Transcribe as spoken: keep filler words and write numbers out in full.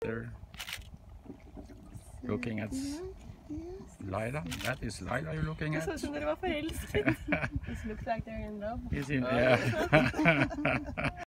They're looking at Lila. That is Lila you're looking Det at. så ut som dere var forelsket. It looks like they're in love. Is it? Yeah.